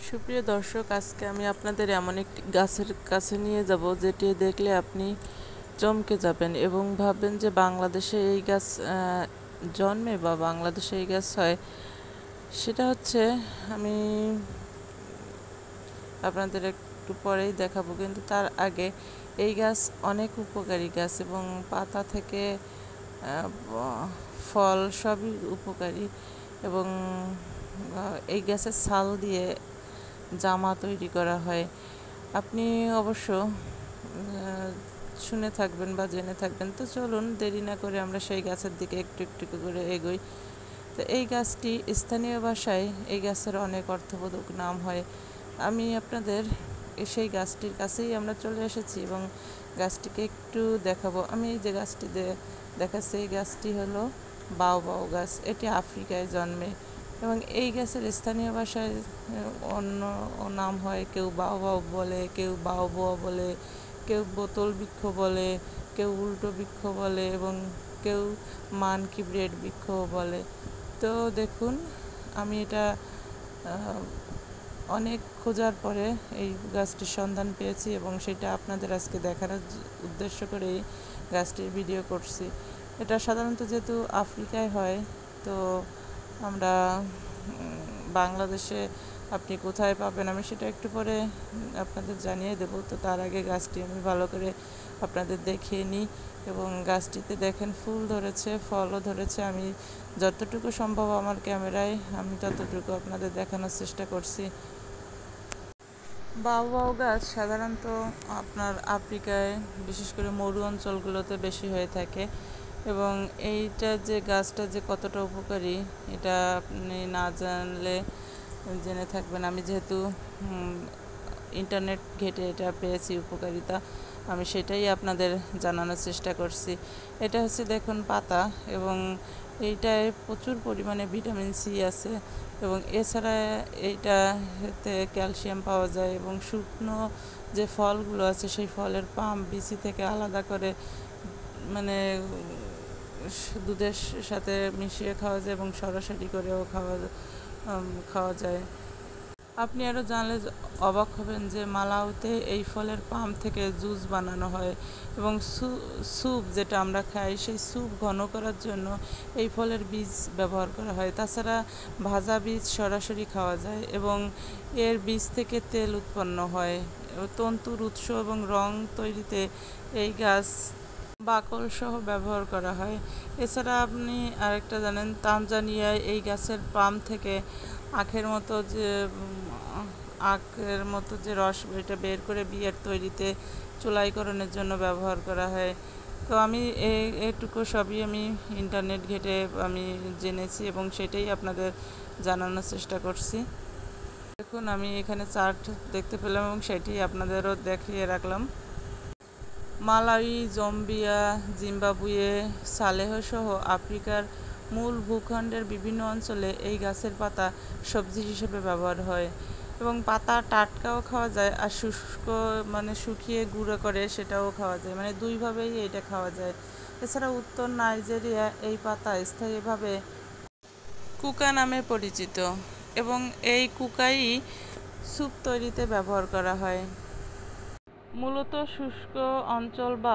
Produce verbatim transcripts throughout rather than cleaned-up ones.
সুপ্রিয় দর্শক, আজকে আমি আপনাদের এমন একটি গাছের কাছে নিয়ে যাব যেটি দেখলে আপনি চমকে যাবেন এবং ভাববেন যে বাংলাদেশে এই গাছ আহ, জন্মে বা বাংলাদেশে এই গাছ হয়। সেটা হচ্ছে, আমি আপনাদের একটু পরেই দেখাবো, কিন্তু তার আগে এই গাছ অনেক উপকারী গাছ এবং পাতা থেকে আহ, ব- ফল সবই উপকারী এবং আহ, এই গাছের ছাল দিয়ে জামা তৈরি করা হয়। আপনি অবশ্য আহ, শুনে থাকবেন বা জেনে থাকবেন। তো চলুন দেরি না করে আমরা সেই গাছের দিকে একটু একটু করে এগোই। তো এই গাছটি স্থানীয় ভাষায় এই গাছের অনেক অর্থবোধক নাম হয়। আমি আপনাদের সেই গাছটির কাছেই আমরা চলে এসেছি এবং গাছটিকে একটু দেখাবো। আমি এই যে গাছটি দেখাচ্ছি, এই গাছটি হলো বাওবাও গাছ। এটি আফ্রিকায় জন্মে এবং এই গাছের স্থানীয় ভাষায় অন্য নাম হয়, কেউ বাওবাও বলে, কেউ বাওবোয়া বলে, কেউ বোতল বৃক্ষ বলে, কেউ উল্টো বৃক্ষ বলে এবং কেউ মানকি ব্রেড বৃক্ষ বলে। তো দেখুন, আমি এটা অনেক খোঁজার পরে এই গাছটির সন্ধান পেয়েছি এবং সেটা আপনাদের আজকে দেখানোর উদ্দেশ্য করেই গাছটির ভিডিও করছি। এটা সাধারণত যেহেতু আফ্রিকায় হয়, তো আমরা বাংলাদেশে আপনি কোথায় পাবেন আমি সেটা একটু পরে আপনাদের জানিয়ে দেব। তো তার আগে গাছটি আমি ভালো করে আপনাদের দেখিয়ে নিই এবং গাছটিতে দেখেন ফুল ধরেছে, ফলও ধরেছে। আমি যতটুকু সম্ভব আমার ক্যামেরায় আমি ততটুকু আপনাদের দেখানোর চেষ্টা করছি। বাওবাও গাছ সাধারণত আপনার আফ্রিকায়, বিশেষ করে মরু অঞ্চলগুলোতে বেশি হয়ে থাকে এবং এইটা যে গাছটা যে কতটা উপকারী এটা আপনি না জানলে জেনে থাকবেন। আমি যেহেতু ইন্টারনেট ঘেটে এটা পেয়েছি উপকারিতা, আমি সেটাই আপনাদের জানানোর চেষ্টা করছি। এটা হচ্ছে দেখুন পাতা এবং এইটায় প্রচুর পরিমাণে ভিটামিন সি আছে এবং এছাড়া এইটাতে ক্যালসিয়াম পাওয়া যায় এবং শুকনো যে ফলগুলো আছে সেই ফলের পাম বিচি থেকে আলাদা করে মানে দুধের সাথে মিশিয়ে খাওয়া যায় এবং সরাসরি করেও খাওয়া খাওয়া যায়। আপনি আরও জানলে অবাক হবেন যে মালাউতে এই ফলের পাম থেকে জুস বানানো হয় এবং স্যুপ যেটা আমরা খাই সেই স্যুপ ঘন করার জন্য এই ফলের বীজ ব্যবহার করা হয়। তাছাড়া ভাজা বীজ সরাসরি খাওয়া যায় এবং এর বীজ থেকে তেল উৎপন্ন হয়। তন্তুর উৎস এবং রং তৈরিতে এই গাছ বাকল সহ ব্যবহার করা হয়। এছাড়া আপনি আরেকটা জানেন, তানজানিয়ায় এই গাছের পাম থেকে আখের মতো যে আখের মতো যে রস এটা বের করে বিয়ার তৈরিতে চুলাইকরণের জন্য ব্যবহার করা হয়। তো আমি এই এটুকু সবই আমি ইন্টারনেট ঘেটে আমি জেনেছি এবং সেটাই আপনাদের জানানোর চেষ্টা করছি। দেখুন, আমি এখানে চার্ট দেখতে পেলাম এবং সেটি আপনাদেরও দেখিয়ে রাখলাম। মালাউই, জাম্বিয়া, জিম্বাবুয়ে, সালেহ সহ আফ্রিকার মূল ভূখণ্ডের বিভিন্ন অঞ্চলে এই গাছের পাতা সবজি হিসেবে ব্যবহার হয় এবং পাতা টাটকাও খাওয়া যায় আর শুষ্ক মানে শুকিয়ে গুঁড়ো করে সেটাও খাওয়া যায়, মানে দুইভাবেই এটা খাওয়া যায়। এছাড়া উত্তর নাইজেরিয়া এই পাতা স্থায়ীভাবে কুকা নামে পরিচিত এবং এই কুকাই স্যুপ তৈরিতে ব্যবহার করা হয়। মূলত শুষ্ক অঞ্চল বা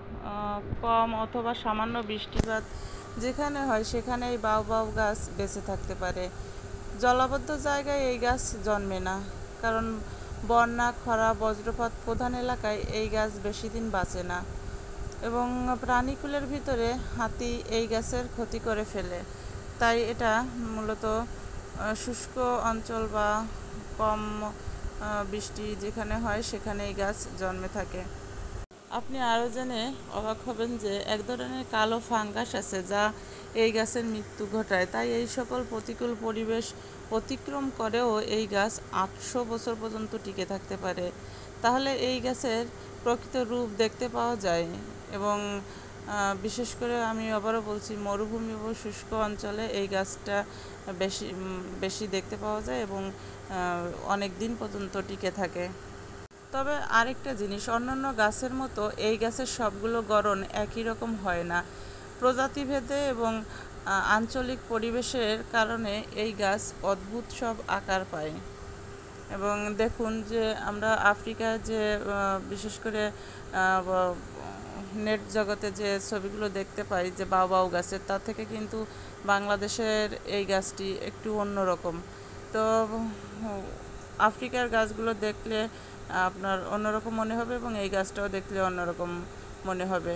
কম অথবা সামান্য বৃষ্টিপাত যেখানে হয় সেখানে এই বাওবাও গাছ বেঁচে থাকতে পারে। জলাবদ্ধ জায়গায় এই গাছ জন্মে না, কারণ বন্যা, খরা, বজ্রপাত প্রধান এলাকায় এই গাছ বেশি দিন বাঁচে না এবং প্রাণীকুলের ভিতরে হাতি এই গাছের ক্ষতি করে ফেলে। তাই এটা মূলত শুষ্ক অঞ্চল বা কম বৃষ্টি যেখানে হয় সেখানে এই গাছ জন্মে থাকে। আপনি আরও জেনে অবাক হবেন যে এক ধরনের কালো ফাঙ্গাস আছে যা এই গাছের মৃত্যু ঘটায়। তাই এই সকল প্রতিকূল পরিবেশ অতিক্রম করেও এই গাছ আটশো বছর পর্যন্ত টিকে থাকতে পারে। তাহলে এই গাছের প্রকৃত রূপ দেখতে পাওয়া যায় এবং বিশেষ করে আমি আবারও বলছি, মরুভূমি ও শুষ্ক অঞ্চলে এই গাছটা বেশি বেশি দেখতে পাওয়া যায় এবং অনেক দিন পর্যন্ত টিকে থাকে। তবে আরেকটা জিনিস, অন্যান্য গাছের মতো এই গাছের সবগুলো গড়ন একই রকম হয় না। প্রজাতিভেদে এবং আঞ্চলিক পরিবেশের কারণে এই গাছ অদ্ভুত সব আকার পায় এবং দেখুন যে আমরা আফ্রিকা যে বিশেষ করে নেট জগতে যে ছবিগুলো দেখতে পাই যে বাউবাউ গাছের, তার থেকে কিন্তু বাংলাদেশের এই গাছটি একটু অন্যরকম। তো আফ্রিকার গাছগুলো দেখলে আপনার অন্যরকম মনে হবে এবং এই গাছটাও দেখলে অন্যরকম মনে হবে।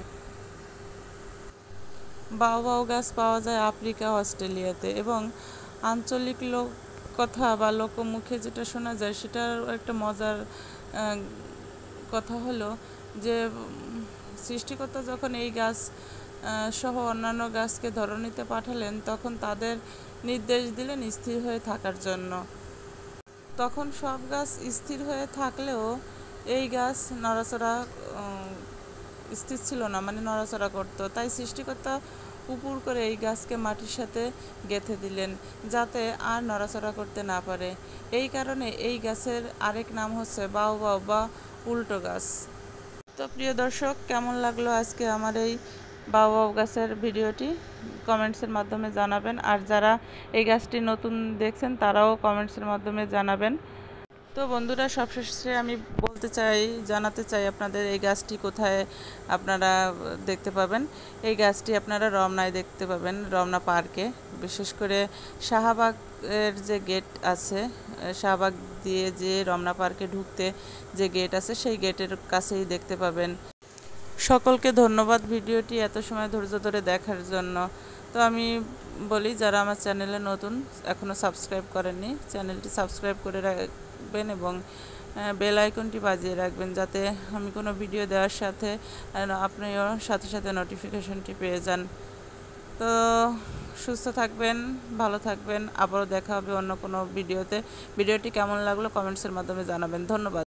বাউবাউ গাছ পাওয়া যায় আফ্রিকা, অস্ট্রেলিয়াতে, এবং আঞ্চলিক লোক কথা বা লোকমুখে যেটা শোনা যায় সেটার একটা মজার কথা হলো যে সৃষ্টিকর্তা যখন এই গাছ সহ অন্যান্য গাছকে ধরণীতে পাঠালেন, তখন তাদের নির্দেশ দিলেন স্থির হয়ে থাকার জন্য। তখন সব গাছ স্থির হয়ে থাকলেও এই গাছ নড়াচড়া স্থির ছিল না, মানে নড়াচড়া করতো। তাই সৃষ্টিকর্তা উপুর করে এই গাছকে মাটির সাথে গেঁথে দিলেন যাতে আর নড়াচড়া করতে না পারে। এই কারণে এই গাছের আরেক নাম হচ্ছে বাউবাউ বা উল্টো গাছ। তো প্রিয় দর্শক, কেমন লাগলো আজকে আমার এই বাউবাউ গাছের ভিডিওটি কমেন্টসের মাধ্যমে জানাবেন। আর যারা এই গাছটি নতুন দেখছেন তারাও কমেন্টসের মাধ্যমে জানাবেন। তো বন্ধুরা, সবশেষে আমি বলতে চাই, জানাতে চাই আপনাদের এই গাছটি কোথায় আপনারা দেখতে পাবেন। এই গাছটি আপনারা রমনায় দেখতে পাবেন, রমনা পার্কে। বিশেষ করে শাহবাগের যে গেট আছে, শাহবাগ দিয়ে যে রমনা পার্কে ঢুকতে যে গেট আছে, সেই গেটের কাছেই দেখতে পাবেন। সকলকে ধন্যবাদ ভিডিওটি এত সময় ধৈর্য ধরে দেখার জন্য। তো আমি বলি, যারা আমার চ্যানেলে নতুন, এখনও সাবস্ক্রাইব করেননি, চ্যানেলটি সাবস্ক্রাইব করে রাখবেন এবং বেল আইকনটি বাজিয়ে রাখবেন, যাতে আমি কোনো ভিডিও দেওয়ার সাথে আপনিও সাথে সাথে নোটিফিকেশনটি পেয়ে যান। তো সুস্থ থাকবেন, ভালো থাকবেন। আবারও দেখা হবে অন্য কোনো ভিডিওতে। ভিডিওটি কেমন লাগলো কমেন্টসের মাধ্যমে জানাবেন। ধন্যবাদ।